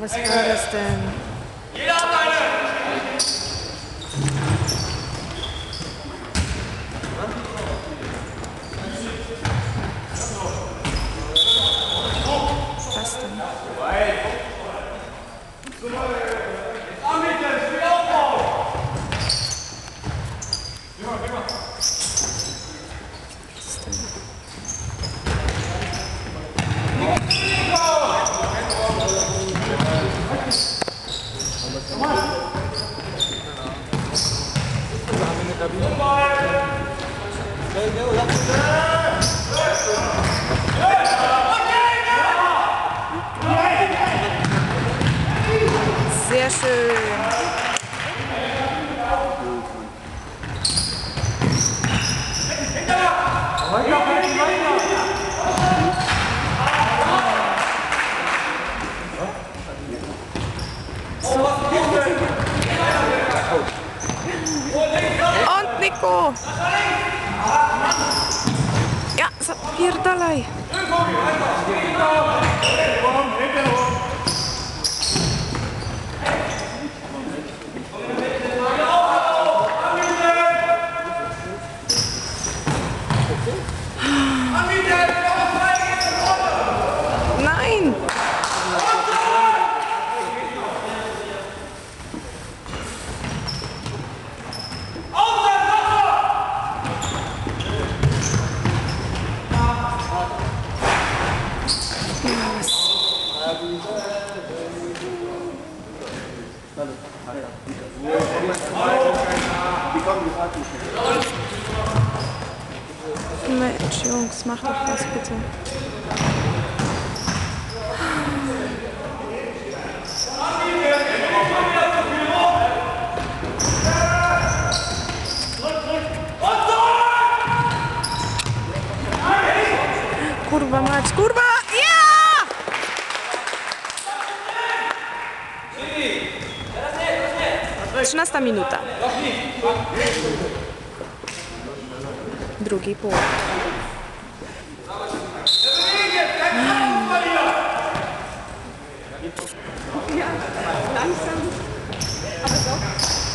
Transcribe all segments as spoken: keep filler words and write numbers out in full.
was war das denn? Jeder hat eine! Was denn? Sehr schön. Und Nico. Ja, zapierdalaj. Nein. Mensch, Jungs, macht doch was bitte. Kurwa mać, kurwa! Ja! Trzynasta minuta. Drugi pół. Ja, langsam. Aber doch.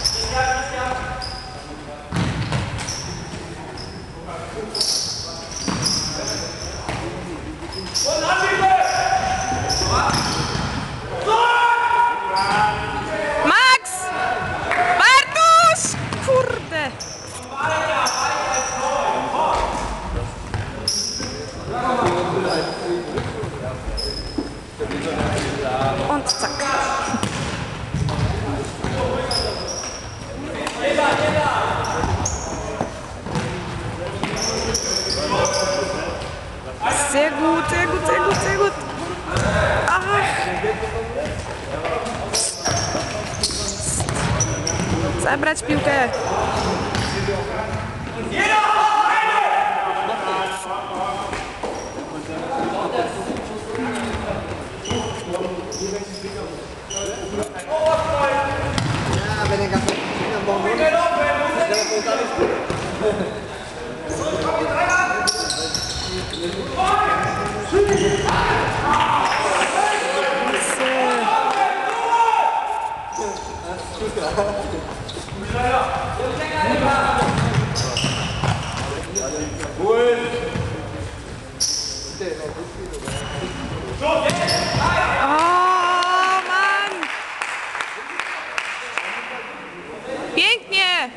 Max! Bartuś! Kurde! Und zack. Sehr gut, sehr gut, sehr gut, sehr gut. Ach. Zabrać piłkę. Oh Mann! Pięknie!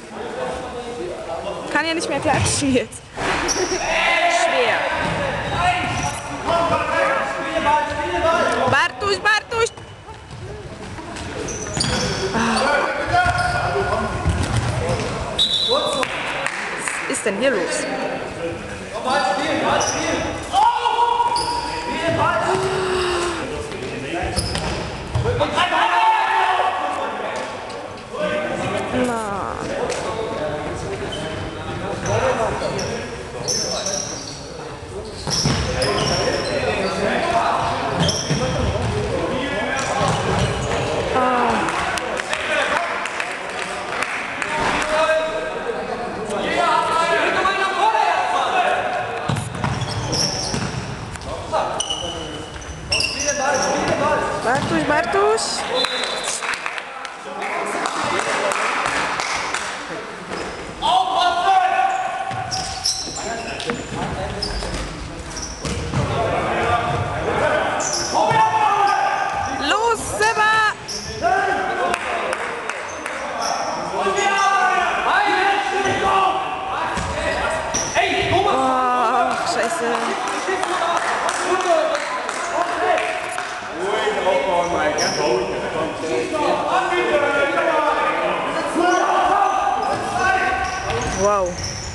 Kann ja nicht mehr klatschen jetzt. Schwer. Bartuś, Bartuś! Was ist denn hier los? Na. Ball, spiel den Ball! Bartuś, Bartuś! Los, Seba! Oh, scheiße. Wow.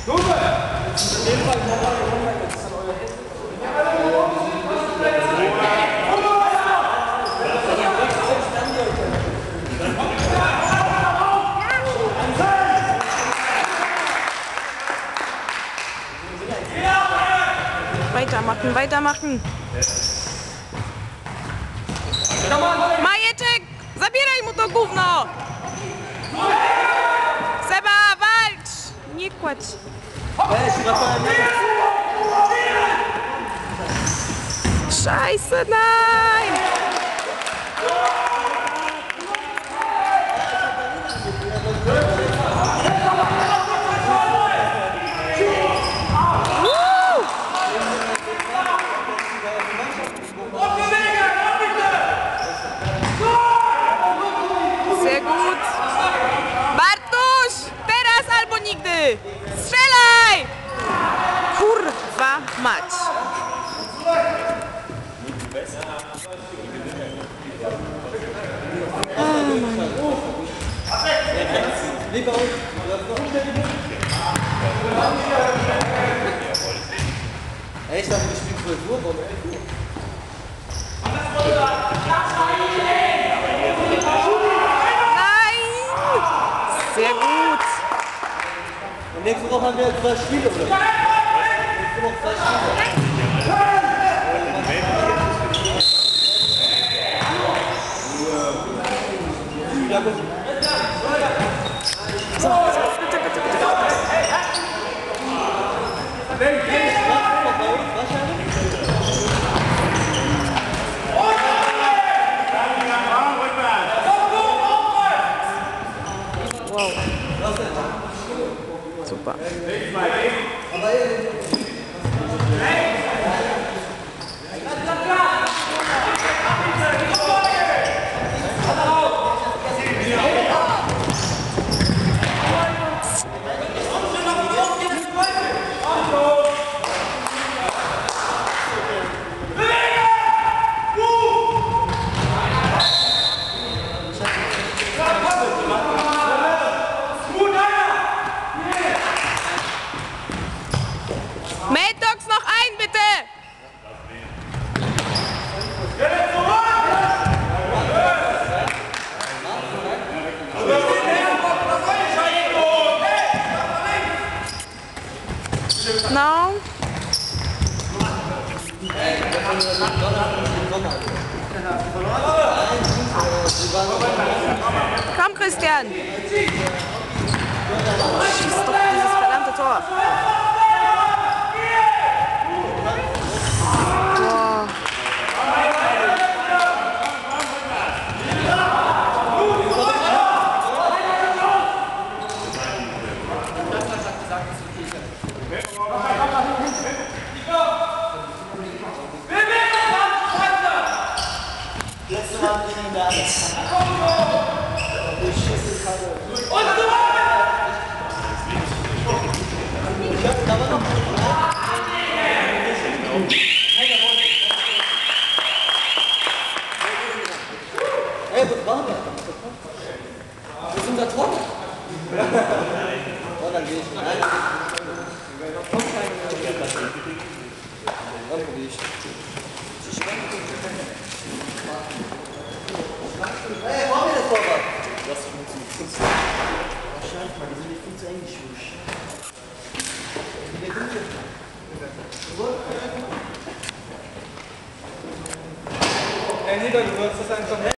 Weitermachen, weitermachen. Majeczek, zabieraj mu to gówno! Seba, walcz! Nie kładź. Scheiße, nein! Sehr gut. Bartuś, teraz albo nigdy. Strzelaj! Kurwa mać. Ey, ich dachte, wir spielen zwölf Uhr, aber Nein! Sehr gut. und nächste Woche haben wir zwei Spiele, oder? Nächste Woche zwei Spiele. Ja, gut. So, bitte, bitte, bitte. Wow. Super. Maddox noch ein, bitte! No. Komm, Christian! Schieß doch dieses verdammte Tor! Boah. Letzte Mal in der ich schieße gerade. Ich hab's aber noch. Ey, was war das? Das ist unser Tor. Oh, dann geh ich mal. Nein. Komm, keine. Dann probier ich. Hey, warum wir das Torwart? Das funktioniert. Wahrscheinlich mal, die sind nicht viel zu eng geschwuscht. Hey, Nieder, du sollst das einfach